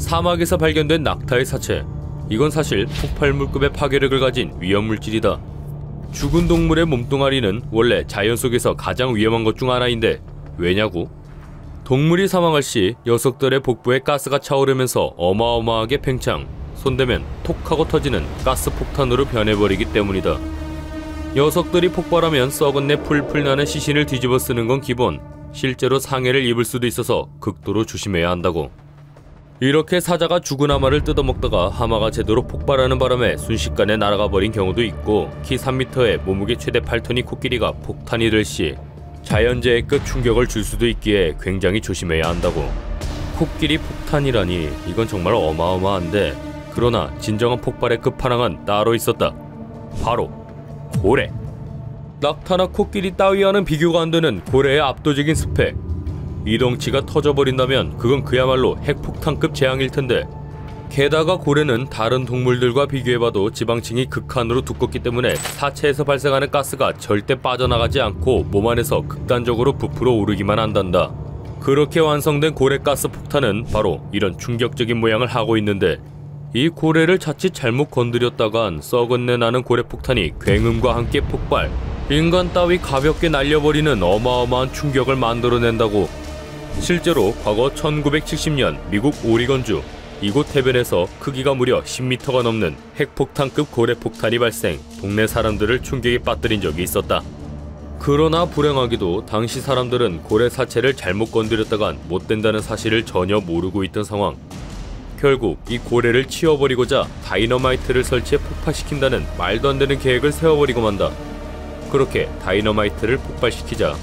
사막에서 발견된 낙타의 사체. 이건 사실 폭발물급의 파괴력을 가진 위험물질이다. 죽은 동물의 몸뚱아리는 원래 자연 속에서 가장 위험한 것 중 하나인데 왜냐고? 동물이 사망할 시 녀석들의 복부에 가스가 차오르면서 어마어마하게 팽창, 손대면 톡 하고 터지는 가스 폭탄으로 변해버리기 때문이다. 녀석들이 폭발하면 썩은 내 풀풀 나는 시신을 뒤집어 쓰는 건 기본, 실제로 상해를 입을 수도 있어서 극도로 조심해야 한다고. 이렇게 사자가 죽은 하마를 뜯어먹다가 하마가 제대로 폭발하는 바람에 순식간에 날아가 버린 경우도 있고, 키 3m에 몸무게 최대 8톤이 코끼리가 폭탄이 될 시 자연재해급 충격을 줄 수도 있기에 굉장히 조심해야 한다고. 코끼리 폭탄이라니 이건 정말 어마어마한데, 그러나 진정한 폭발의 끝판왕은 따로 있었다. 바로 고래. 낙타나 코끼리 따위와는 비교가 안 되는 고래의 압도적인 스펙. 이 덩치가 터져버린다면 그건 그야말로 핵폭탄급 재앙일 텐데, 게다가 고래는 다른 동물들과 비교해봐도 지방층이 극한으로 두껍기 때문에 사체에서 발생하는 가스가 절대 빠져나가지 않고 몸 안에서 극단적으로 부풀어 오르기만 한단다. 그렇게 완성된 고래 가스 폭탄은 바로 이런 충격적인 모양을 하고 있는데, 이 고래를 자칫 잘못 건드렸다간 썩은 내 나는 고래 폭탄이 굉음과 함께 폭발, 인간 따위 가볍게 날려버리는 어마어마한 충격을 만들어낸다고. 실제로 과거 1970년 미국 오리건주 이곳 해변에서 크기가 무려 10m가 넘는 핵폭탄급 고래폭탄이 발생, 동네 사람들을 충격에 빠뜨린 적이 있었다. 그러나 불행하게도 당시 사람들은 고래 사체를 잘못 건드렸다간 못 된다는 사실을 전혀 모르고 있던 상황. 결국 이 고래를 치워버리고자 다이너마이트를 설치해 폭파시킨다는 말도 안 되는 계획을 세워버리고 만다. 그렇게 다이너마이트를 폭발시키자,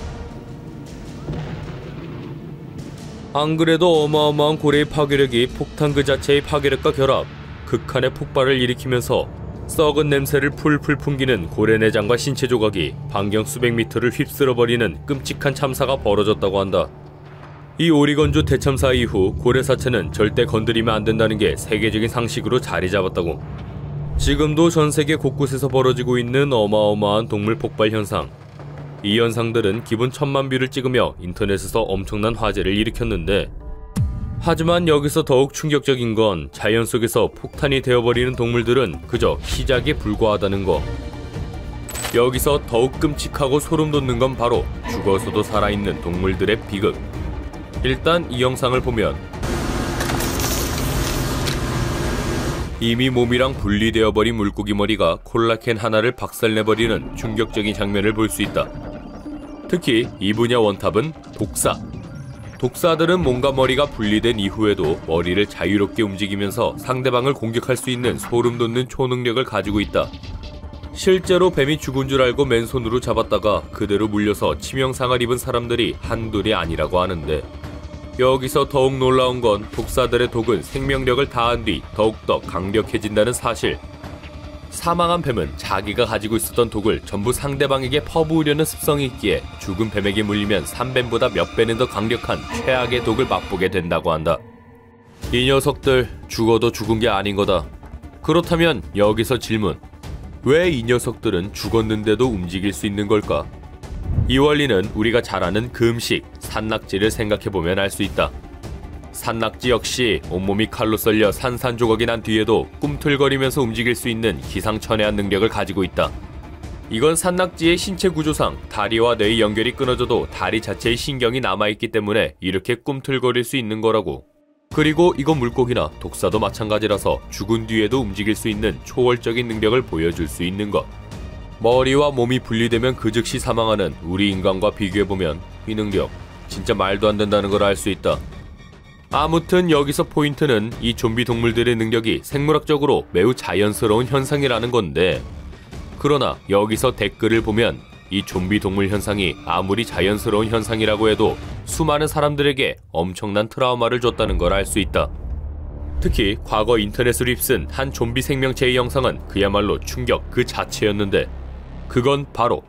안 그래도 어마어마한 고래의 파괴력이 폭탄 그 자체의 파괴력과 결합, 극한의 폭발을 일으키면서 썩은 냄새를 풀풀 풍기는 고래 내장과 신체 조각이 반경 수백 미터를 휩쓸어버리는 끔찍한 참사가 벌어졌다고 한다. 이 오리건주 대참사 이후 고래 사체는 절대 건드리면 안 된다는 게 세계적인 상식으로 자리 잡았다고. 지금도 전 세계 곳곳에서 벌어지고 있는 어마어마한 동물 폭발 현상. 이 현상들은 기본 1000만 뷰를 찍으며 인터넷에서 엄청난 화제를 일으켰는데, 하지만 여기서 더욱 충격적인 건 자연 속에서 폭탄이 되어버리는 동물들은 그저 시작에 불과하다는 거. 여기서 더욱 끔찍하고 소름 돋는 건 바로 죽어서도 살아있는 동물들의 비극. 일단 이 영상을 보면 이미 몸이랑 분리되어버린 물고기 머리가 콜라겐 하나를 박살내버리는 충격적인 장면을 볼 수 있다. 특히 이 분야 원탑은 독사. 독사들은 몸과 머리가 분리된 이후에도 머리를 자유롭게 움직이면서 상대방을 공격할 수 있는 소름 돋는 초능력을 가지고 있다. 실제로 뱀이 죽은 줄 알고 맨손으로 잡았다가 그대로 물려서 치명상을 입은 사람들이 한둘이 아니라고 하는데, 여기서 더욱 놀라운 건 독사들의 독은 생명력을 다한 뒤 더욱더 강력해진다는 사실. 사망한 뱀은 자기가 가지고 있었던 독을 전부 상대방에게 퍼부으려는 습성이 있기에 죽은 뱀에게 물리면 산뱀보다 몇 배는 더 강력한 최악의 독을 맛보게 된다고 한다. 이 녀석들 죽어도 죽은 게 아닌 거다. 그렇다면 여기서 질문. 왜 이 녀석들은 죽었는데도 움직일 수 있는 걸까? 이 원리는 우리가 잘 아는 금식, 산낙지를 생각해보면 알 수 있다. 산낙지 역시 온몸이 칼로 썰려 산산조각이 난 뒤에도 꿈틀거리면서 움직일 수 있는 기상천외한 능력을 가지고 있다. 이건 산낙지의 신체 구조상 다리와 뇌의 연결이 끊어져도 다리 자체의 신경이 남아있기 때문에 이렇게 꿈틀거릴 수 있는 거라고. 그리고 이건 물고기나 독사도 마찬가지라서 죽은 뒤에도 움직일 수 있는 초월적인 능력을 보여줄 수 있는 것. 머리와 몸이 분리되면 그 즉시 사망하는 우리 인간과 비교해보면 이 능력 진짜 말도 안 된다는 걸 알 수 있다. 아무튼 여기서 포인트는 이 좀비 동물들의 능력이 생물학적으로 매우 자연스러운 현상이라는 건데, 그러나 여기서 댓글을 보면 이 좀비 동물 현상이 아무리 자연스러운 현상이라고 해도 수많은 사람들에게 엄청난 트라우마를 줬다는 걸 알 수 있다. 특히 과거 인터넷으로 휩쓴 한 좀비 생명체의 영상은 그야말로 충격 그 자체였는데, 그건 바로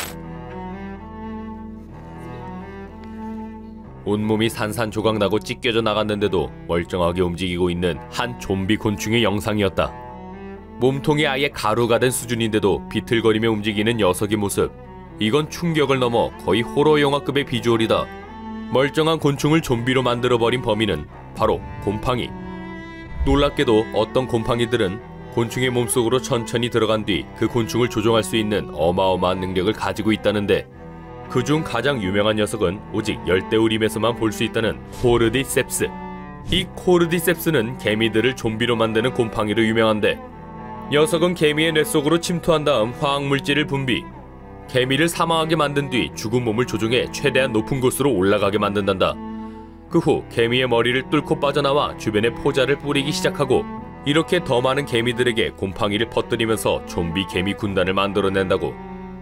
온몸이 산산조각 나고 찢겨져 나갔는데도 멀쩡하게 움직이고 있는 한 좀비 곤충의 영상이었다. 몸통이 아예 가루가 된 수준인데도 비틀거리며 움직이는 녀석의 모습. 이건 충격을 넘어 거의 호러 영화급의 비주얼이다. 멀쩡한 곤충을 좀비로 만들어버린 범인은 바로 곰팡이. 놀랍게도 어떤 곰팡이들은 곤충의 몸속으로 천천히 들어간 뒤 그 곤충을 조종할 수 있는 어마어마한 능력을 가지고 있다는데, 그중 가장 유명한 녀석은 오직 열대우림에서만 볼 수 있다는 코르디셉스. 이 코르디셉스는 개미들을 좀비로 만드는 곰팡이로 유명한데, 녀석은 개미의 뇌 속으로 침투한 다음 화학물질을 분비, 개미를 사망하게 만든 뒤 죽은 몸을 조종해 최대한 높은 곳으로 올라가게 만든단다. 그 후 개미의 머리를 뚫고 빠져나와 주변에 포자를 뿌리기 시작하고, 이렇게 더 많은 개미들에게 곰팡이를 퍼뜨리면서 좀비 개미 군단을 만들어낸다고.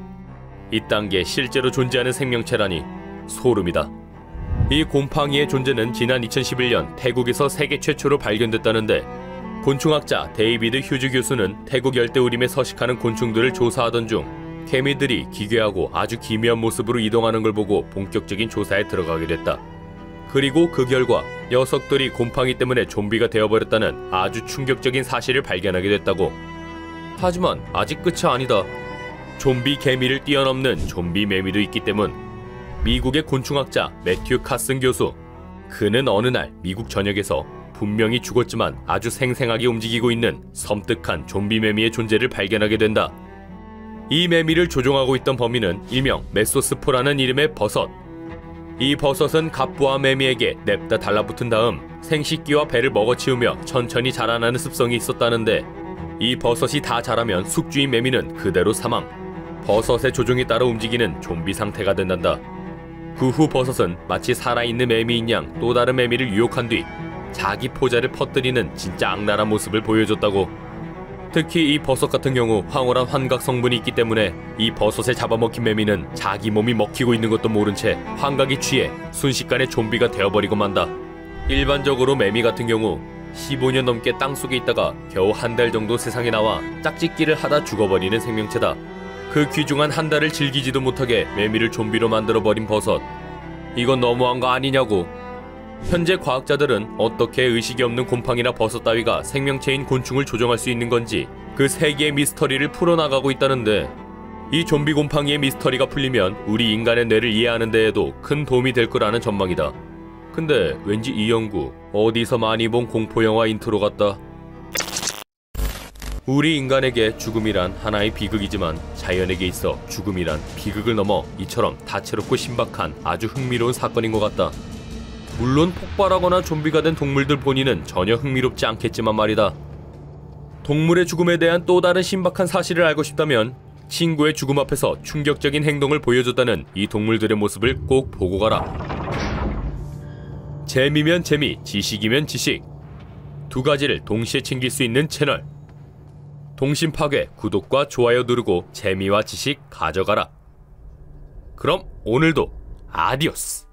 이딴 게 실제로 존재하는 생명체라니 소름이다. 이 곰팡이의 존재는 지난 2011년 태국에서 세계 최초로 발견됐다는데, 곤충학자 데이비드 휴즈 교수는 태국 열대우림에 서식하는 곤충들을 조사하던 중 개미들이 기괴하고 아주 기묘한 모습으로 이동하는 걸 보고 본격적인 조사에 들어가게 됐다. 그리고 그 결과 녀석들이 곰팡이 때문에 좀비가 되어버렸다는 아주 충격적인 사실을 발견하게 됐다고. 하지만 아직 끝이 아니다. 좀비 개미를 뛰어넘는 좀비 매미도 있기 때문. 미국의 곤충학자 매튜 카슨 교수, 그는 어느 날 미국 전역에서 분명히 죽었지만 아주 생생하게 움직이고 있는 섬뜩한 좀비 매미의 존재를 발견하게 된다. 이 매미를 조종하고 있던 범인은 일명 메소스포라는 이름의 버섯. 이 버섯은 갑부와 매미에게 냅다 달라붙은 다음 생식기와 배를 먹어치우며 천천히 자라나는 습성이 있었다는데, 이 버섯이 다 자라면 숙주인 매미는 그대로 사망, 버섯의 조종에 따라 움직이는 좀비 상태가 된단다. 그 후 버섯은 마치 살아있는 매미인 양 또 다른 매미를 유혹한 뒤 자기 포자를 퍼뜨리는 진짜 악랄한 모습을 보여줬다고. 특히 이 버섯 같은 경우 황홀한 환각 성분이 있기 때문에 이 버섯에 잡아먹힌 매미는 자기 몸이 먹히고 있는 것도 모른 채 환각에 취해 순식간에 좀비가 되어버리고 만다. 일반적으로 매미 같은 경우 15년 넘게 땅속에 있다가 겨우 한 달 정도 세상에 나와 짝짓기를 하다 죽어버리는 생명체다. 그 귀중한 한 달을 즐기지도 못하게 매미를 좀비로 만들어버린 버섯. 이건 너무한 거 아니냐고. 현재 과학자들은 어떻게 의식이 없는 곰팡이나 버섯 따위가 생명체인 곤충을 조종할 수 있는 건지 그 세계의 미스터리를 풀어나가고 있다는데, 이 좀비 곰팡이의 미스터리가 풀리면 우리 인간의 뇌를 이해하는 데에도 큰 도움이 될 거라는 전망이다. 근데 왠지 이 연구 어디서 많이 본 공포영화 인트로 같다. 우리 인간에게 죽음이란 하나의 비극이지만 자연에게 있어 죽음이란 비극을 넘어 이처럼 다채롭고 신박한 아주 흥미로운 사건인 것 같다. 물론 폭발하거나 좀비가 된 동물들 본인은 전혀 흥미롭지 않겠지만 말이다. 동물의 죽음에 대한 또 다른 신박한 사실을 알고 싶다면 친구의 죽음 앞에서 충격적인 행동을 보여줬다는 이 동물들의 모습을 꼭 보고 가라. 재미면 재미, 지식이면 지식. 두 가지를 동시에 챙길 수 있는 채널. 동심파괴 구독과 좋아요 누르고 재미와 지식 가져가라. 그럼 오늘도 아디오스.